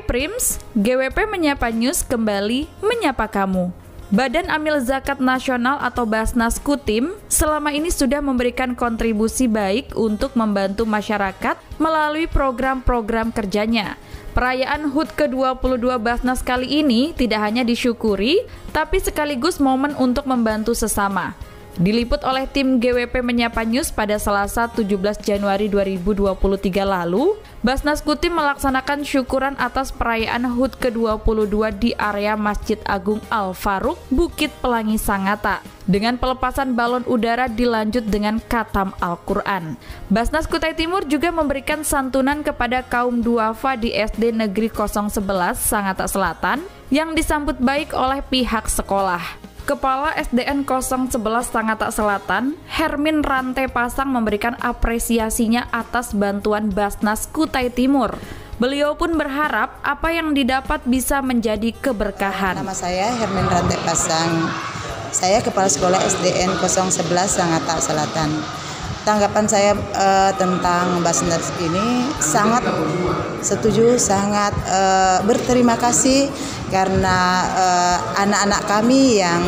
Prims, GWP Menyapa News kembali menyapa kamu. Badan Amil Zakat Nasional atau Basnas Kutim selama ini sudah memberikan kontribusi baik untuk membantu masyarakat melalui program-program kerjanya. Perayaan HUT ke-22 Basnas kali ini tidak hanya disyukuri, tapi sekaligus momen untuk membantu sesama. Diliput oleh tim GWP Menyapa News pada Selasa 17 Januari 2023 lalu, Basnas Kutim melaksanakan syukuran atas perayaan HUT ke-22 di area Masjid Agung Al-Faruq, Bukit Pelangi Sangatta. Dengan pelepasan balon udara dilanjut dengan khatam Al-Quran. Basnas Kutai Timur juga memberikan santunan kepada kaum duafa di SD Negeri 011 Sangatta Selatan yang disambut baik oleh pihak sekolah. Kepala SDN 011 Sangatta Selatan, Hermin Rante Pasang memberikan apresiasinya atas bantuan Basnas Kutai Timur. Beliau pun berharap apa yang didapat bisa menjadi keberkahan. Nama saya Hermin Rante Pasang. Saya Kepala Sekolah SDN 011 Sangatta Selatan. Tanggapan saya tentang Basnas ini sangat setuju, sangat berterima kasih karena anak-anak kami yang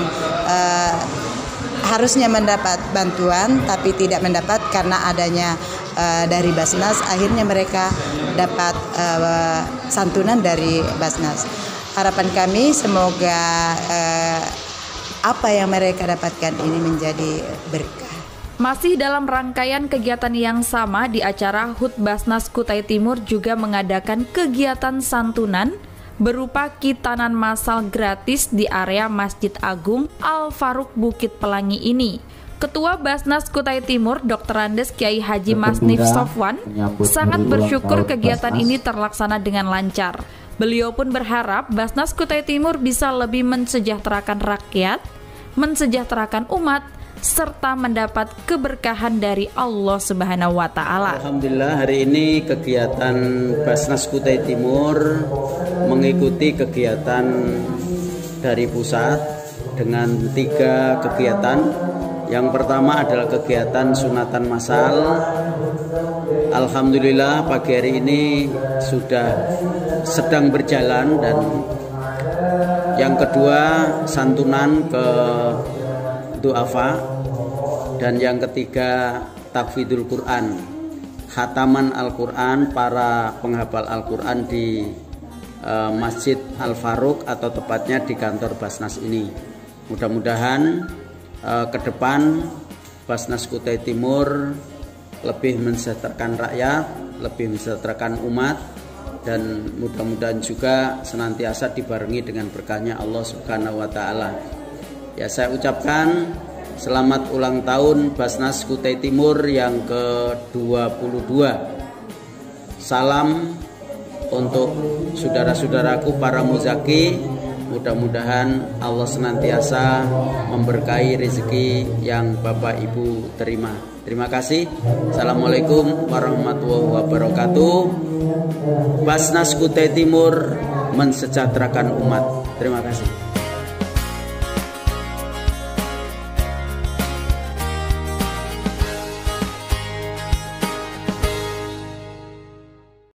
harusnya mendapat bantuan tapi tidak mendapat karena adanya dari Basnas, akhirnya mereka dapat santunan dari Basnas. Harapan kami semoga apa yang mereka dapatkan ini menjadi berkah. Masih dalam rangkaian kegiatan yang sama, di acara HUT Basnas Kutai Timur juga mengadakan kegiatan santunan berupa kitanan massal gratis di area Masjid Agung Al-Faruq Bukit Pelangi ini. Ketua Basnas Kutai Timur, Dr. Andes Kiai Haji Masnif Sofwan, sangat bersyukur kegiatan ini terlaksana dengan lancar. Beliau pun berharap Basnas Kutai Timur bisa lebih mensejahterakan rakyat, mensejahterakan umat, serta mendapat keberkahan dari Allah Subhanahu wa Ta'ala. Alhamdulillah, hari ini kegiatan Basnas Kutai Timur mengikuti kegiatan dari pusat dengan 3 kegiatan. Yang pertama adalah kegiatan sunatan massal. Alhamdulillah pagi hari ini sudah sedang berjalan, dan yang kedua santunan ke duafa, dan yang ketiga tahfidzul Quran, khataman Al-Quran para penghafal Al-Quran di Masjid Al-Faruq atau tepatnya di kantor Basnas ini. Mudah-mudahan ke depan Basnas Kutai Timur lebih mensejahterakan rakyat, lebih mensejahterakan umat, dan mudah-mudahan juga senantiasa dibarengi dengan berkahnya Allah Subhanahu wa Ta'ala. Ya, saya ucapkan selamat ulang tahun Basnas Kutai Timur yang ke-22. Salam untuk saudara-saudaraku para muzaki. Mudah-mudahan Allah senantiasa memberkahi rezeki yang Bapak Ibu terima. Terima kasih. Assalamualaikum warahmatullahi wabarakatuh. Basnas Kutai Timur mensejahterakan umat. Terima kasih.